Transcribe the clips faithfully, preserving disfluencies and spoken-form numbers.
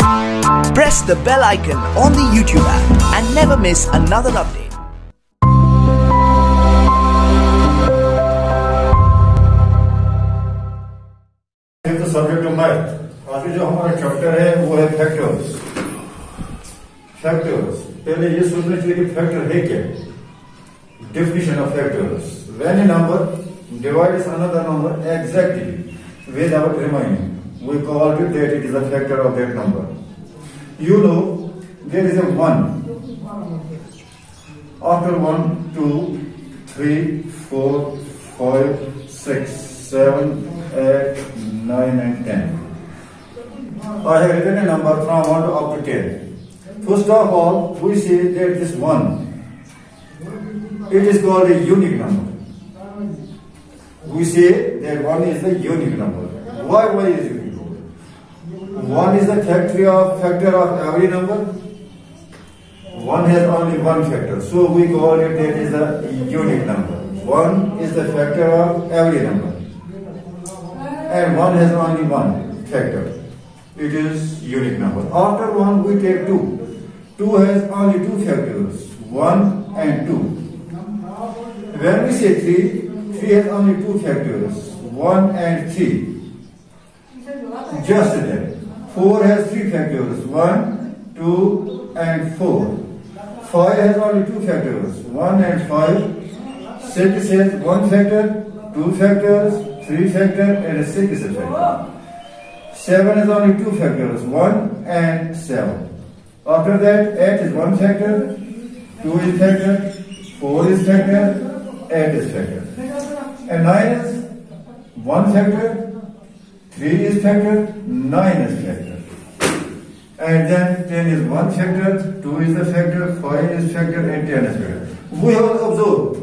Press the bell icon on the YouTube app and never miss another update. तो subject of math आज जो हमारा chapter है वो है फैक्टर्स। फैक्टर्स पहले ये सोचना चाहिए कि फैक्टर है क्या। Definition of factors: when a number divides another number exactly without reminding we call it that it is a factor of that number. You know there is a one. After one, two, three, four, five, six, seven, eight, nine, and ten. I have written a number from one up to ten. First of all, we say that this one, it is called a unique number. We say that one is a unique number. Why? Why is it? One is the factor of factor of every number. One has only one factor, so we call it that is a unique number. One is the factor of every number, and one has only one factor. It is unique number. After one, we take two. Two has only two factors, one and two. When we say three, three has only two factors, one and three. Just then. Four has three factors, one, two, and four. Five has only two factors, one and five. Six has one factor, two factors, three factors, and a six is a factor. Seven has only two factors, one and seven. After that, eight is one factor, two is factor, four is factor, eight is factor. And nine is one factor, three is factor, nine is factor. And then ten is one factor, two is the factor, five is factor, and ten is factor. We have observed.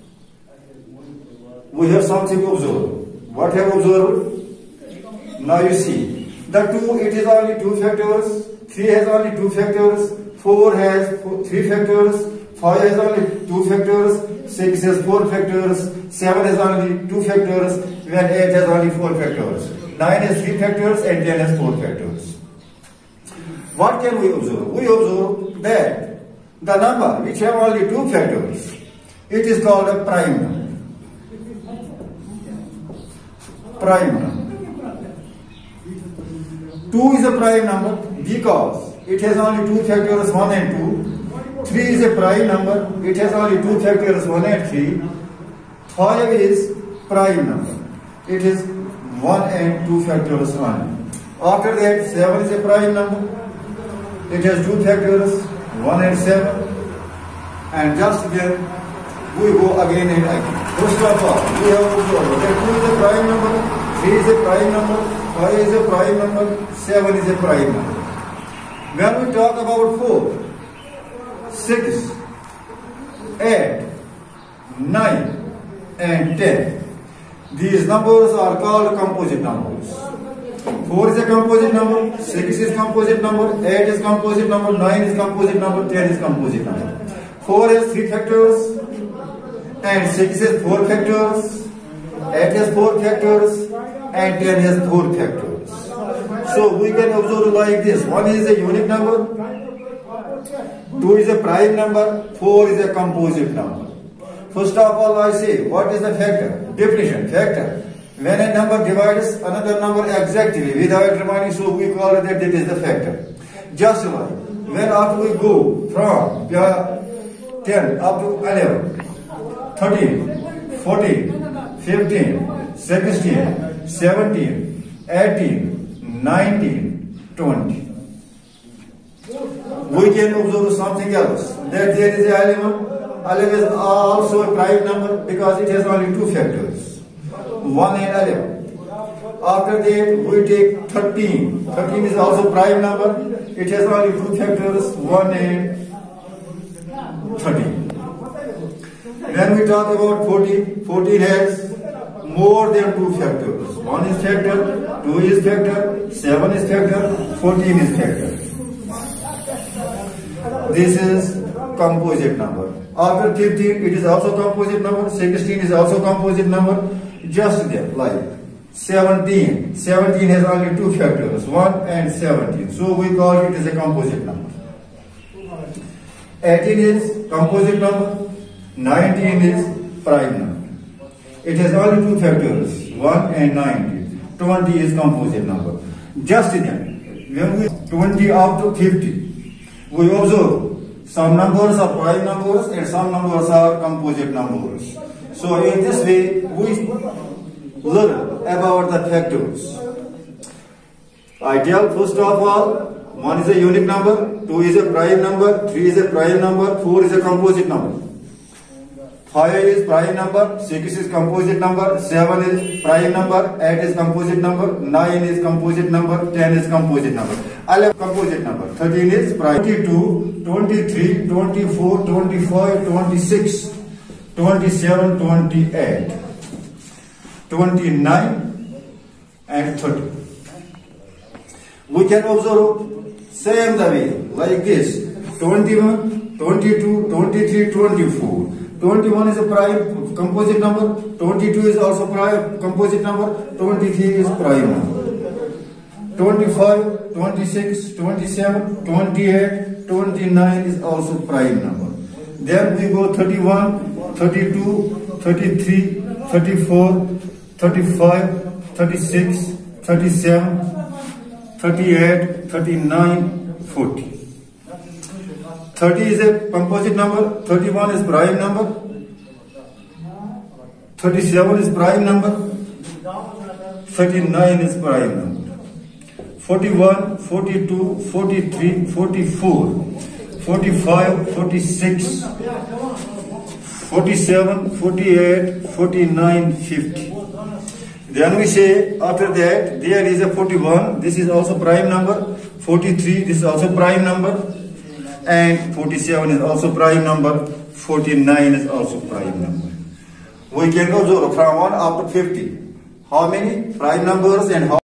We have something to observe. What have observed? Now you see. The two, it is only two factors. Three has only two factors. Four has four, three factors. Five has only two factors. Six has four factors. Seven has only two factors. When eight has only four factors. Nine has three factors, and ten has four factors. What can we observe? We observe that the number which have only two factors, it is called a prime number. Prime number. two is a prime number because it has only two factors, one and two. three is a prime number. It has only two factors, one and three. five is prime number. It is one and two factors only. After that, seven is a prime number. It has two factors, one and seven, and just then we go again and again. First of all, we have observed that two is a prime number, three is a prime number, five is a prime number, seven is a prime number. When we talk about four, six, eight, nine, and ten, these numbers are called composite numbers. four is a composite number, six is composite number, eight is composite number, nine is composite number, ten is composite number. four has three factors, and six has four factors, eight has four factors, and ten has four factors. So we can observe like this: one is a unique number, two is a prime number, four is a composite number. First of all, I say, what is the factor? Definition: factor. When a number divides another number exactly without remaining, so we call it that it is the factor. Just like when after we go from ten up to eleven, thirteen, fourteen, fifteen, sixteen, seventeen, eighteen, nineteen, twenty. We can observe something else, that there is a eleven. eleven is also a prime number because it has only two factors, one and eleven. After that, we take thirteen. thirteen is also prime number. It has only two factors, one and thirteen. When we talk about fourteen, fourteen has more than two factors. one is factor, two is factor, seven is factor, fourteen is factor. This is composite number. After fifteen, it is also composite number. sixteen is also composite number. Just there, like seventeen. seventeen has only two factors, one and seventeen. So we call it as a composite number. eighteen is composite number. nineteen is prime number. It has only two factors, one and nineteen. twenty is composite number. Just then, when we twenty up to fifty, we observe some numbers are prime numbers and some numbers are composite numbers. So in this way, we learn about the factors. I tell first of all, one is a unique number, two is a prime number, three is a prime number, four is a composite number. five is prime number, six is composite number, seven is prime number, eight is composite number, nine is composite number, ten is composite number, eleven composite number, thirteen is prime, twenty-two, twenty-three, twenty-four, twenty-five, twenty-six, twenty-seven, twenty-eight, twenty-nine and thirty. We can observe same the way like this, twenty-one, twenty-two, twenty-three, twenty-four. twenty-one is a prime composite number, twenty-two is also prime composite number, twenty-three is prime number. twenty-five, twenty-six, twenty-seven, twenty-eight, twenty-nine is also prime number. Then we go thirty-one, thirty-two, thirty-three, thirty-four, thirty-five, thirty-six, thirty-seven, thirty-eight, thirty-nine, forty. thirty is a composite number, thirty-one is prime number, thirty-seven is prime number, thirty-nine is prime number. forty-one, forty-two, forty-three, forty-four, forty-five, forty-six, forty-seven, forty-eight, forty-nine, fifty. Then we say after that there is a forty-one, this is also prime number, forty-three, this is also prime number, and forty-seven is also prime number, forty-nine is also prime number. We can observe from one up to fifty how many prime numbers and how